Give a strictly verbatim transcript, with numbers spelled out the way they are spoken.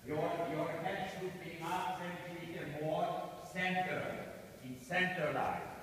Your, your head should be absolutely more center, in center line.